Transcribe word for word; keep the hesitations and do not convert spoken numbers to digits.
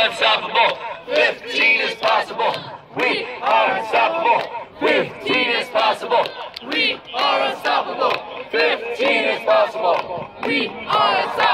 unstoppable. Fifteen is possible. We are unstoppable. Fifteen is possible. We are unstoppable. Fifteen is possible. We are unstoppable.